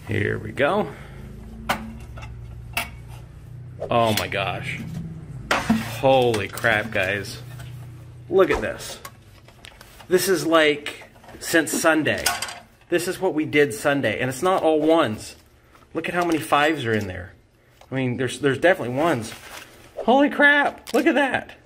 Here we go. Oh my gosh. Holy crap, guys. Look at this. This is like since Sunday. This is what we did Sunday, and it's not all ones. Look at how many fives are in there. I mean, there's definitely ones. Holy crap, look at that.